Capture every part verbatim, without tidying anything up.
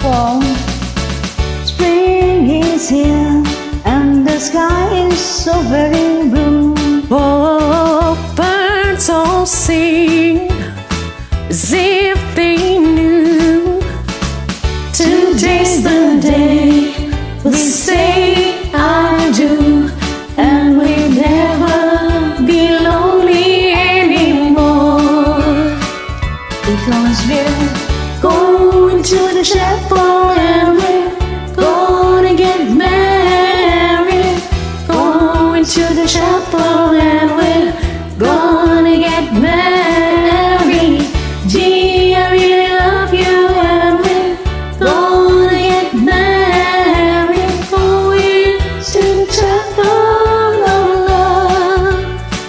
fall. Spring is here and the sky is so very blue. Oh, birds all sing as if they knew today's the day we say I do, and we'll never be lonely anymore, Because we're going to the chapel and we're gonna get married. Going to the chapel and we're gonna get married. Gee, I really love you and we're gonna get married. Going to the chapel of love.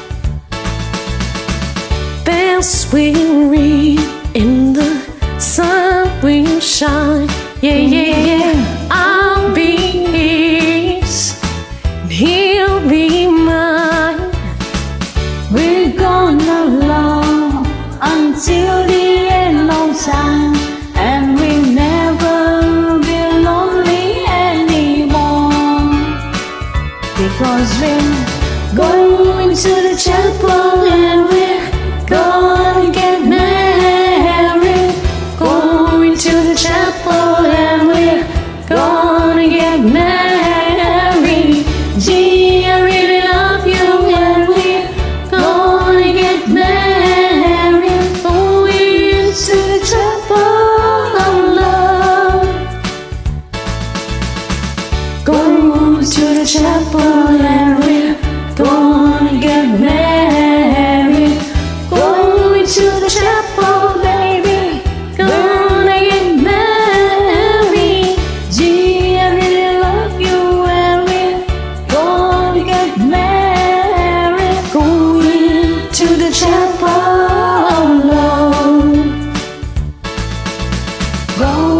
Bells will ring and the sun will shine. Yeah, yeah, yeah. I'll be his and he'll be mine. We're gonna love until the end of time, and we'll never be lonely anymore. Because we're Going to the chapel and we're gonna get married. Going to the chapel and we're gonna get married. Gee, I really love you and we're gonna get married. Going to the chapel of love. Going to the chapel and we're gonna get married. Going to the chapel, baby. Gonna get married. Gee, I really love you and we're gonna get married. Going to the chapel of love. Going